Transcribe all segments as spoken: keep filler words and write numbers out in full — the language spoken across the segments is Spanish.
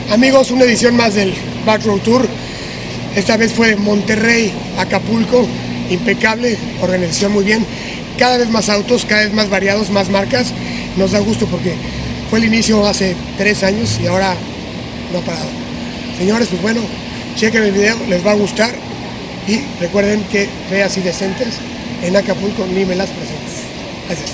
Amigos, una edición más del Back Road Tour. Esta vez fue de Monterrey a Acapulco, impecable, organización muy bien. Cada vez más autos, cada vez más variados, más marcas. Nos da gusto porque fue el inicio hace tres años y ahora no ha parado. Señores, pues bueno, chequen el video, les va a gustar. Y recuerden que feas y decentes en Acapulco ni me las presentes. Gracias.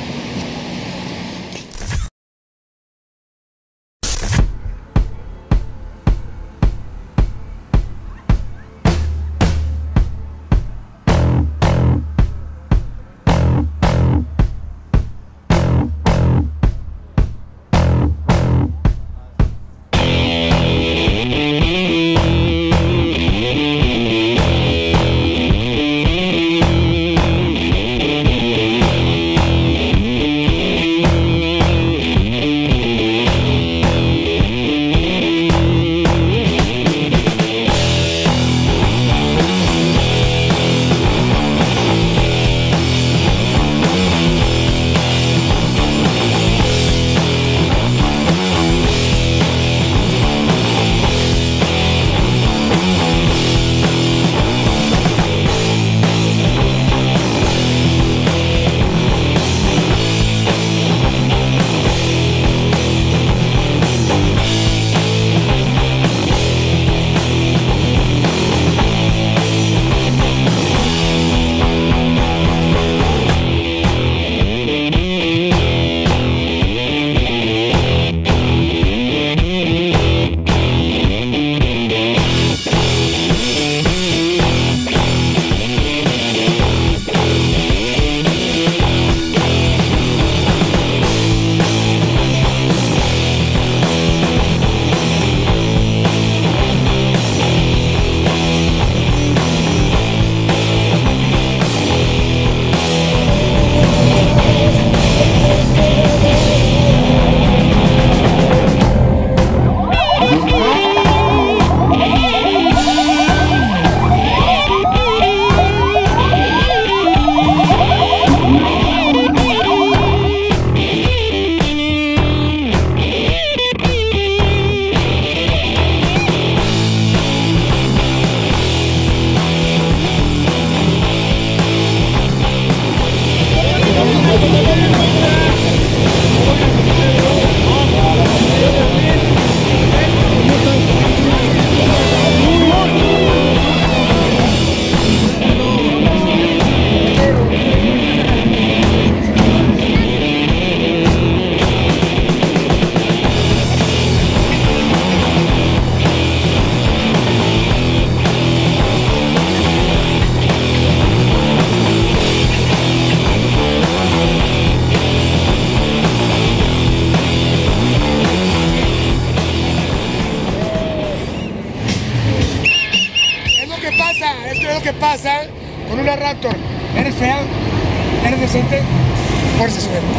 Esto es lo que pasa con una Raptor. ¿Eres fea? ¿Eres decente? Por si suena.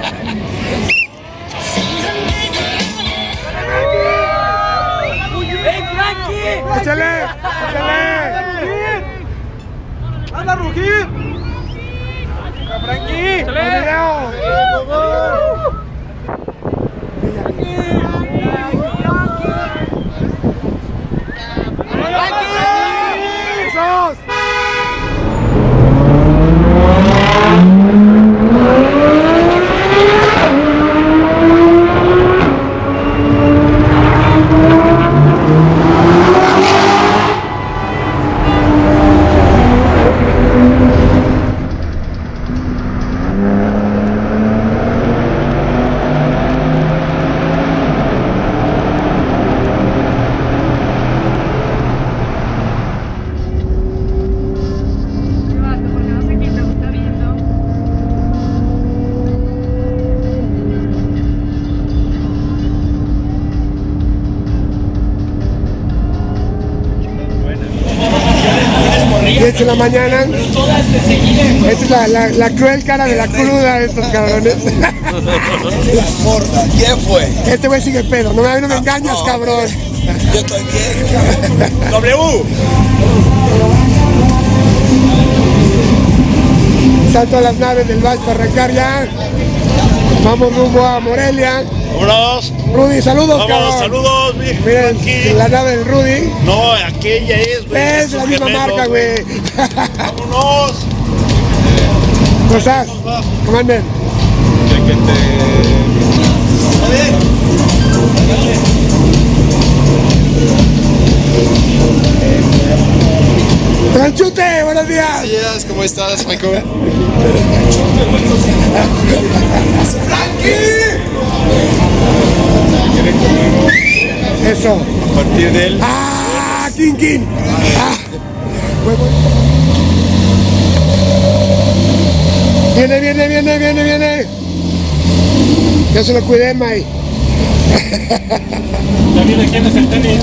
¡Ey, Frankie! ¡Échale! ¡Échale! ¡Anda, Rugir! ¡Frankie! ¡Échale! ¡Video! diez de la mañana. Esta es la, la, la cruel cara de la cruda de estos cabrones. La forma, ¿quién fue? Este güey sigue pedo, no me, no me engañas, cabrón. Yo estoy bien. W. Están todas las naves del Bash para arrancar ya. Vamos rumbo a Morelia. Vámonos. Rudy, saludos, Vamos, cabrón. saludos, mi Miren, Frankie. la nave del Rudy. No, aquella es, güey. Es su la misma gemelo, marca, güey. Vámonos. ¿Cómo estás? ¿Cómo andan? Tranchute, buenos días. Buenos días, ¿cómo estás, Michael? Eso. A partir de él. ¡Ah! ¡King, king! ¡Ah! Viene, viene, viene, viene, viene. Ya se lo cuidé, May. Ya viene quién es el tenis.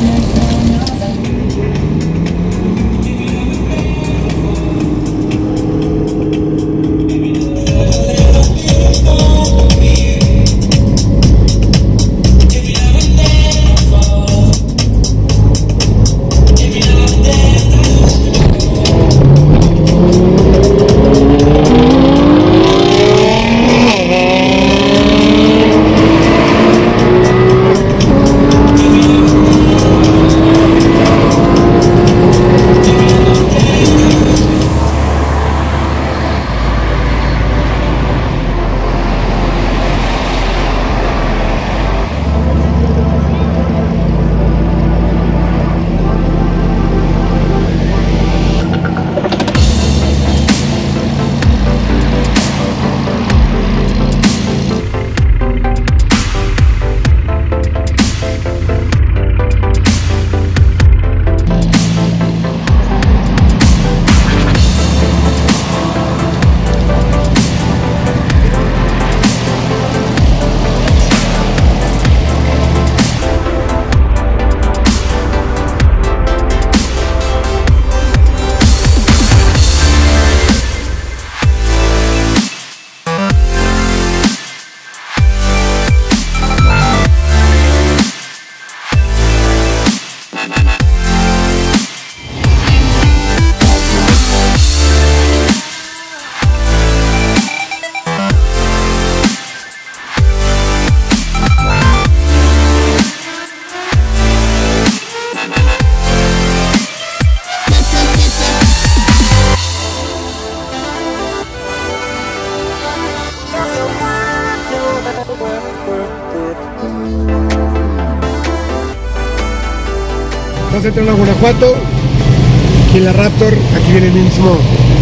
Estamos entrando a Guanajuato. Aquí en la Raptor. Aquí viene el mismo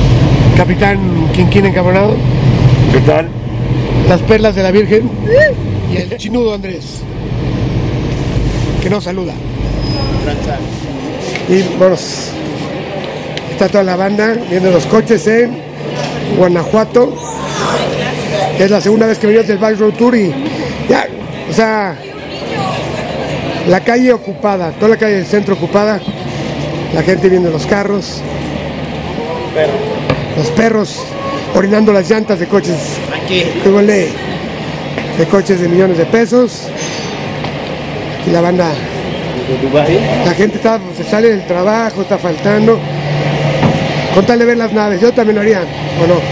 capitán Quinquín encabronado. ¿Qué tal? Las perlas de la Virgen. Y el chinudo Andrés, que nos saluda. Y bueno, está toda la banda viendo los coches en Guanajuato. Es la segunda vez que venimos del Back Road Tour y ya, o sea, la calle ocupada, toda la calle del centro ocupada, la gente viendo los carros, los perros orinando las llantas de coches, que huele de coches de millones de pesos, y la banda, la gente está, se sale del trabajo, está faltando, con tal de ver las naves. Yo también lo haría, ¿o no?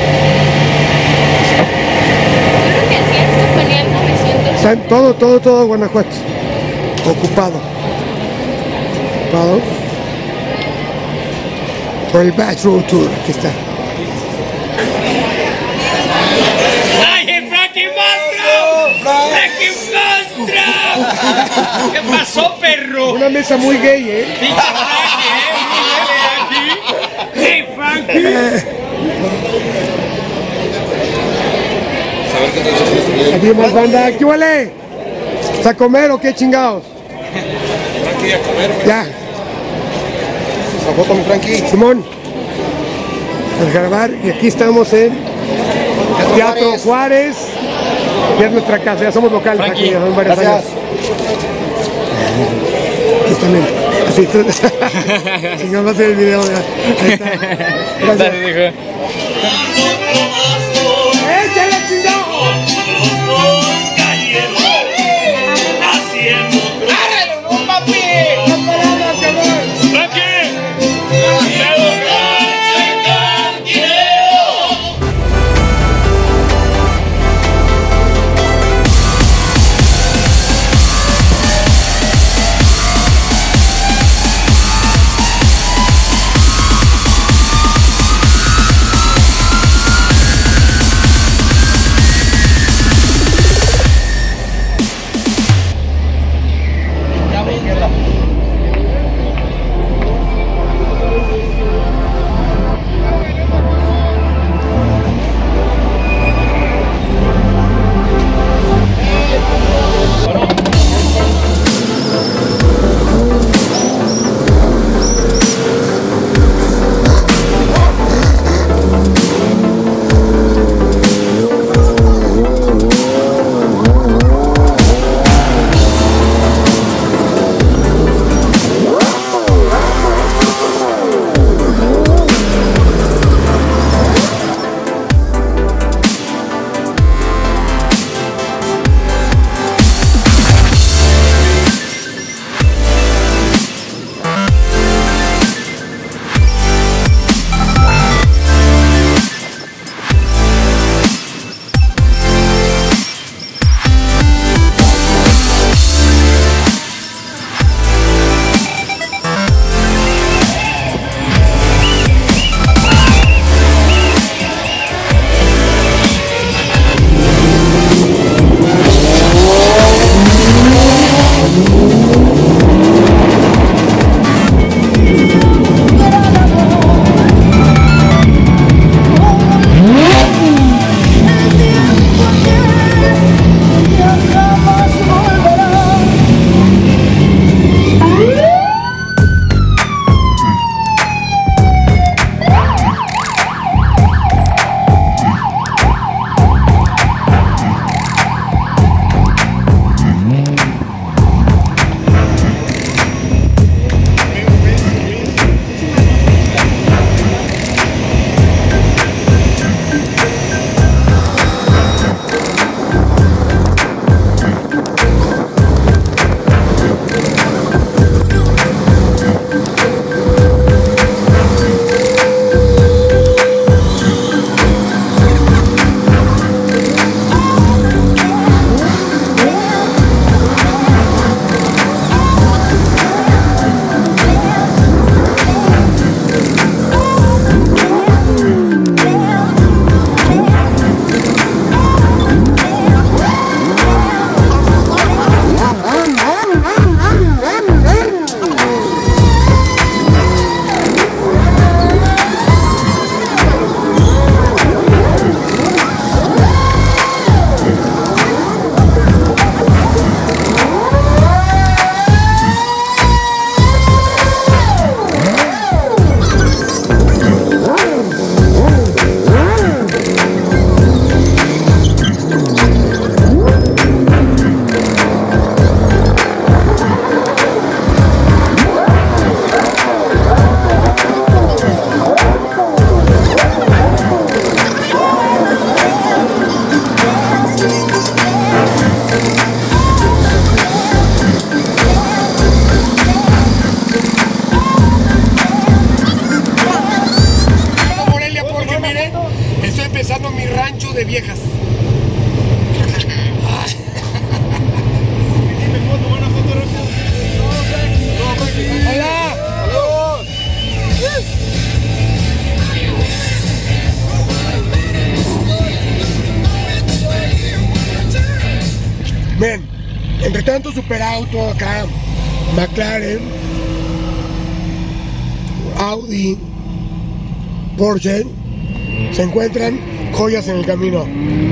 Creo que sí, esto ponía el novecientos. Está en todo, todo, todo Guanajuato ocupado, ocupado por el Back Road Tour. Aquí está. ¡Ay, Frankie Monstro! ¡Frankie Monstro! ¿Qué pasó, perro? Una mesa muy gay, ¿eh? Pinche Frankie, ¿eh? ¡Hey, Frankie! Aquí hay más banda. ¿Qué vale? ¿A comer o qué chingados? Frankie, a comer. Ya, ¿A foto, mi Frankie? Simón. Al grabar. Y aquí estamos en Teatro Juárez. Ya es nuestra casa, ya somos locales aquí, ya son varios años. Aquí están en- así, tú- si no va a hacer el video, ya. Ahí está. Gracias. ¡Échale, chingado! entre tanto superauto acá, McLaren, Audi, Porsche, se encuentran joyas en el camino.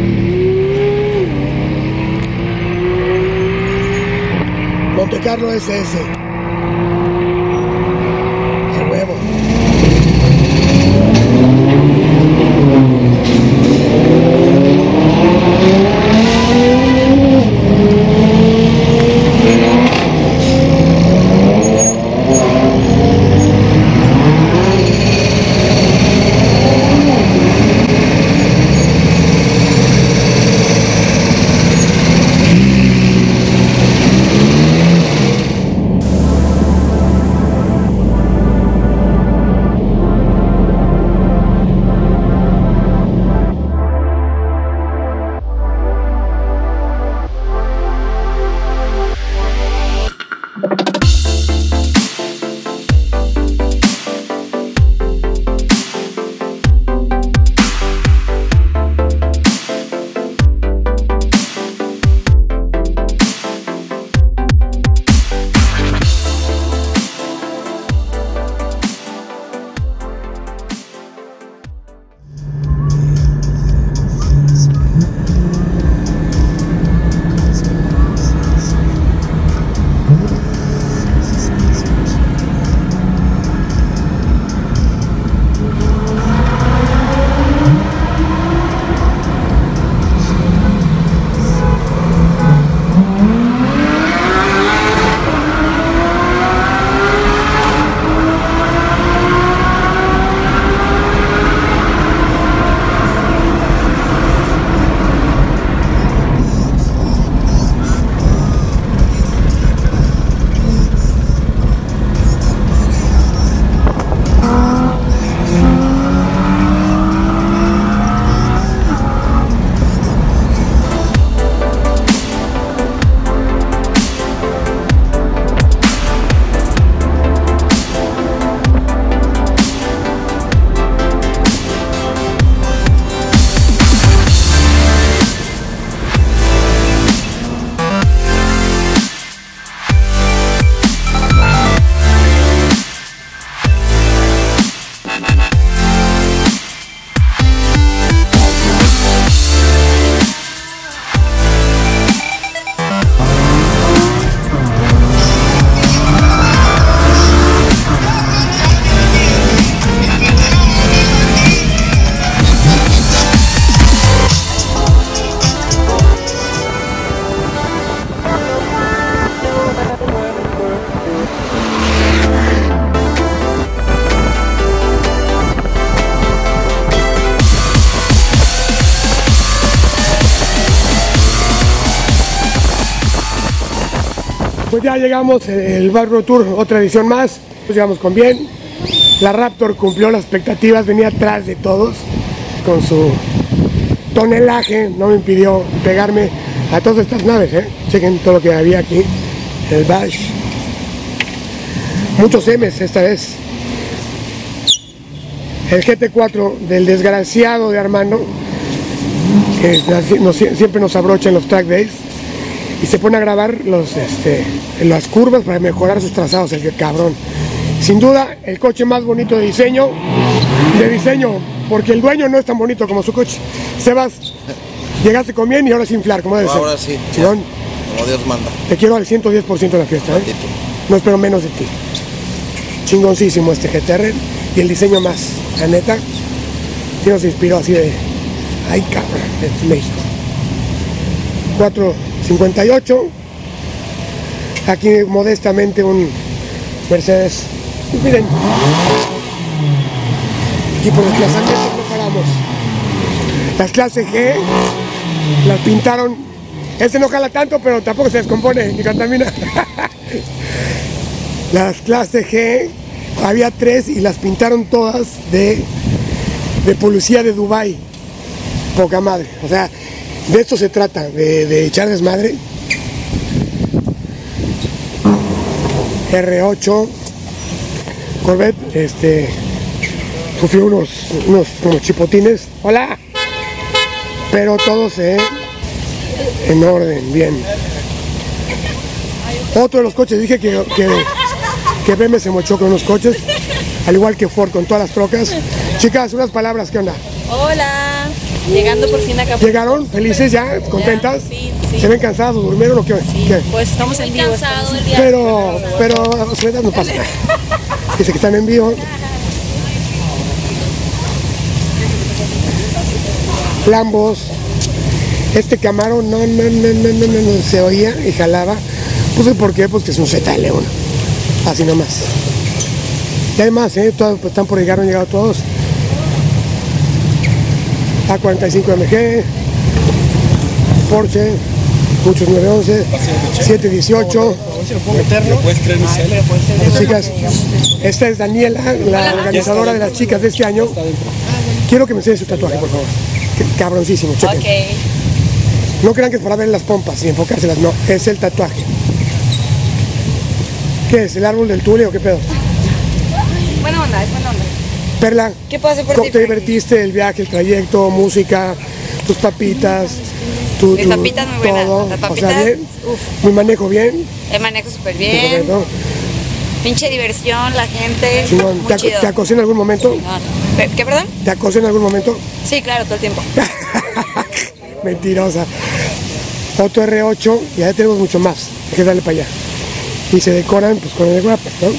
Monte Carlo S S. A huevo. Pues ya llegamos, el Back Tour, otra edición más, pues llegamos con bien. La Raptor cumplió las expectativas, venía atrás de todos con su tonelaje, no me impidió pegarme a todas estas naves, ¿eh? Chequen todo lo que había aquí, el Bash. Muchos M's esta vez. El G T cuatro del desgraciado de Armando, que nos, siempre nos abrocha en los track days y se pone a grabar los, este, las curvas para mejorar sus trazados, el cabrón. Sin duda, el coche más bonito de diseño, de diseño, porque el dueño no es tan bonito como su coche. Sebas, llegaste con bien y ahora es inflar, como debe ser. Ahora sí. Chingón. Como Dios manda. Te quiero al ciento diez por ciento de la fiesta, ¿eh? No espero menos de ti. Chingoncísimo este G T R y el diseño más, la neta. Sí nos inspiró así de, ay cabrón, es México. cuatro cincuenta y ocho. Aquí modestamente un Mercedes. Pues miren, aquí por desplazamiento no paramos. Las clase G las pintaron. Este no jala tanto, pero tampoco se descompone ni contamina. Las clase G, había tres y las pintaron todas de, de policía de Dubái. Poca madre. O sea, de esto se trata, de, de echar desmadre. R ocho Corvette, este sufrió unos, unos, unos chipotines. Hola, pero todos eh, en orden, bien. Otro de los coches, dije que, que, que B M W se mochó con unos coches, al igual que Ford con todas las trocas. Chicas, unas palabras, ¿qué onda? Hola. Llegando por fin acá. ¿Llegaron felices ya? ¿Contentas? Sí, sí. ¿Se ven cansadas o durmieron o qué? Sí, ¿Qué? pues estamos en vivo. Cansado el día. Pero, pero, ustedes no pasa nada. Dice que están en vivo. Lambos. Este Camaro no, no, no, no, no, no, no se oía y jalaba. Pues ¿por qué? Pues que es un Z L uno. Así nomás. Y hay más, ¿eh? Todos, pues, están por llegar, han llegado todos. A cuarenta y cinco M G, Porsche, muchos nueve once, siete dieciocho. Chicas, esta es Daniela, la organizadora de las chicas de este año. Quiero que me enseñe su tatuaje, por favor. Cabroncísimo, chequen. Okay. No crean que es para ver las pompas y enfocárselas, no, es el tatuaje. ¿Qué es? ¿El árbol del Tule o qué pedo? Buena onda, es buena onda. Perla, ¿Qué puedo hacer por ¿cómo ti, te Frankie? divertiste? El viaje, el trayecto, música, tus papitas, tu, Mis tu- papitas muy buenas, todo. las O papitas, sea, bien. uf. Mi manejo bien. El manejo súper bien. Correcto. Pinche diversión, la gente. Chingón. Muy ¿Te, ac- chido. ¿Te acosé en algún momento? No, ¿Qué, ¿Qué, perdón? ¿Te acosé en algún momento? Sí, claro, todo el tiempo. Mentirosa. Otto R ocho, y ya tenemos mucho más. Hay que darle para allá. Y se decoran pues con el guapo, ¿no?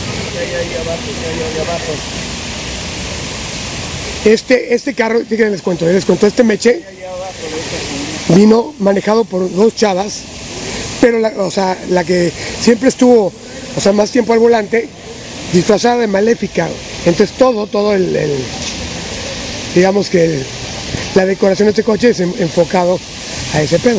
Este, este carro, fíjense, les cuento, les cuento, este Meche vino manejado por dos chavas, pero la, o sea, la que siempre estuvo, o sea, más tiempo al volante, disfrazada de maléfica. Entonces todo, todo el, el digamos que el- la decoración de este coche es en- enfocado a ese pedo.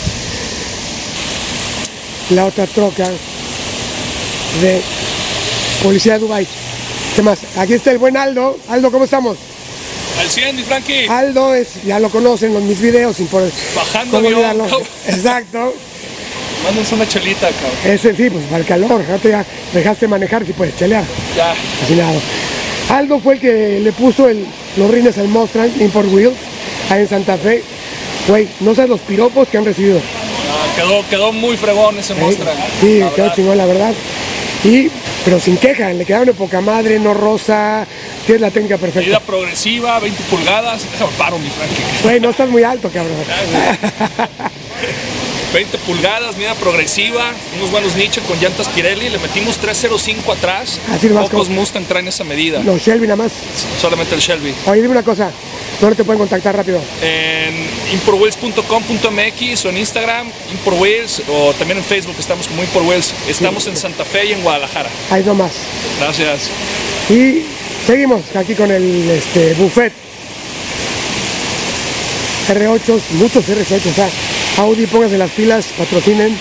La otra troca de Policía de Dubái. ¿Qué más? Aquí está el buen Aldo. Aldo, ¿cómo estamos? Al cien, mi Frankie. Aldo es, ya lo conocen en mis videos, sin por Bajando cómo avión, olvidarlo. cabrón. Exacto. Mándanos una chelita, cabrón. Ese sí, pues para el calor. Ahorita ya dejaste manejar si puedes chelear. Ya. Así nada. Aldo fue el que le puso el, los rines al Mustang Import Wheels ahí en Santa Fe. Güey, no sabes los piropos que han recibido. Ah, quedó, quedó muy fregón ese ¿eh? Mustang. Sí, la quedó verdad. chingón, la verdad. Y, pero sin queja, le quedaron de poca madre, no rosa, que es la técnica Medida perfecta. progresiva, veinte pulgadas. Déjame paro, mi Frankie. Güey, no estás muy alto, cabrón. veinte pulgadas, medida progresiva, unos buenos nichos con llantas Pirelli. Le metimos trescientos cinco atrás. Así nomás Pocos como- Mustang traen esa medida. No, Shelby nada más. Solamente el Shelby. Oye, dime una cosa, ¿dónde te pueden contactar rápido? En importwheels punto com punto m x o en Instagram, Importwheels, o también en Facebook estamos como Importwheels. Estamos en Santa Fe y en Guadalajara. Ahí nomás. Gracias. Y seguimos aquí con el este, buffet. R ocho, muchos R ocho, o sea, Audi, pónganse las pilas, patrocinen.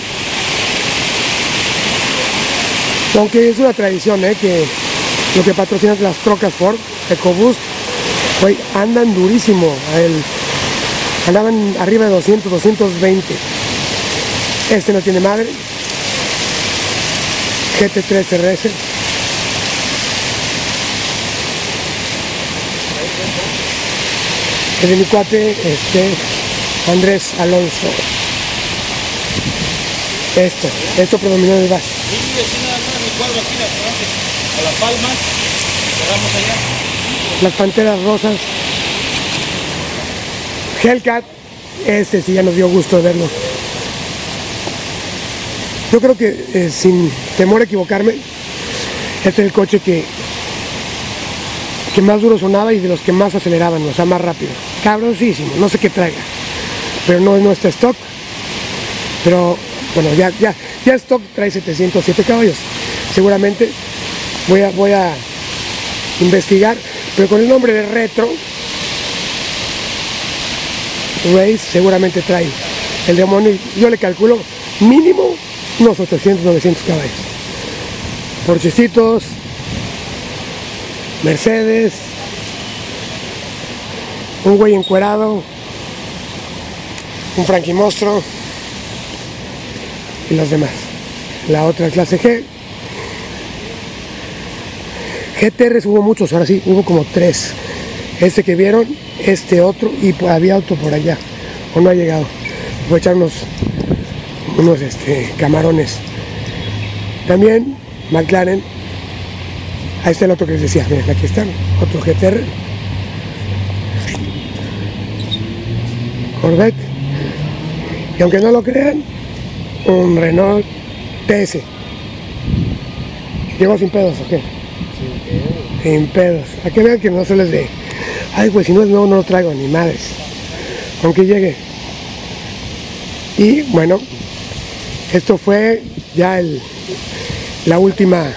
Aunque es una tradición, ¿eh? Que lo que patrocinan las trocas Ford, EcoBoost, güey, andan durísimo. El, andaban arriba de doscientos, doscientos veinte. Este no tiene madre. G T tres R S. Es de mi cuate, este, Andrés Alonso. Esto, esto predominó en el gas. A La Palma, llegamos allá. Las panteras rosas. Hellcat, este sí ya nos dio gusto de verlo. Yo creo que eh, sin temor a equivocarme, este es el coche que, que más duro sonaba y de los que más aceleraban, o sea, más rápido. Cabroncísimo, no sé qué traiga, pero no es nuestra stock. Pero bueno, ya, ya, ya stock trae setecientos siete caballos. Seguramente voy a, voy a investigar, pero con el nombre de Retro Race seguramente trae el demonio. Y yo le calculo mínimo unos ochocientos, novecientos caballos. Porchecitos, Mercedes, un güey encuerado, un Frankie Monstruo y los demás. La otra clase G. G T Rs hubo muchos, ahora sí, hubo como tres. Este que vieron, este otro y pues, había otro por allá, o no ha llegado. Voy a echar unos, unos este, camarones También McLaren. Ahí está el otro que les decía, miren, aquí está, otro G T R. Corvette. Y aunque no lo crean, un Renault T S. ¿Llegó sin pedos o qué? Sin pedos. Sin pedos. A que vean que no se les de, ay, pues si no es nuevo no lo traigo, ni madres. Aunque llegue. Y bueno, esto fue ya el, la última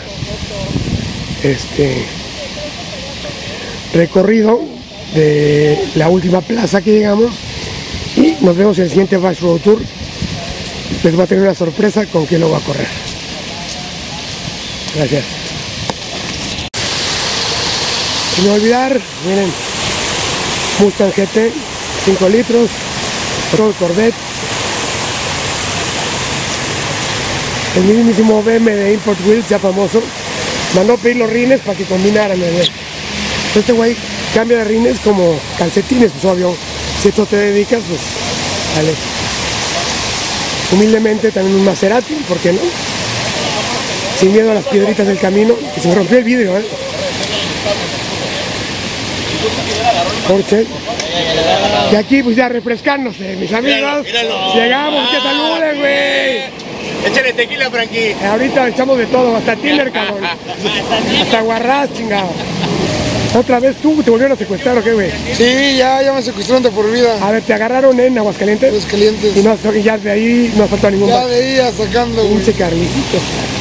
este recorrido de la última plaza que llegamos. Y nos vemos en el siguiente Bash Road Tour. Les voy a tener una sorpresa con quién lo va a correr. Gracias. Sin olvidar, miren, Mustang G T, cinco litros, Roll Corvette, el mismísimo B M de Import Wheels, ya famoso, mandó a pedir los rines para que combinaran. Este güey cambia de rines como calcetines, pues obvio, si esto te dedicas, pues vale. Humildemente también un Maserati, ¿por qué no? Sin miedo a las piedritas del camino, que se me rompió el vidrio, ¿eh? Porsche. Y aquí pues ya refrescándose, mis amigos. Míralo, míralo. Llegamos, que saluden, güey. Échale tequila, Frankie. Ahorita echamos de todo, hasta Tinder, cabrón. Hasta guarrás, chingado. ¿Otra vez tú te volvieron a secuestrar o qué, güey? Sí, ya, ya me secuestraron de por vida. A ver, ¿te agarraron en Aguascalientes? Aguascalientes. Y no, ya de ahí no faltó ningún. Ya de ahí a sacando, güey. Pinche carnicitos.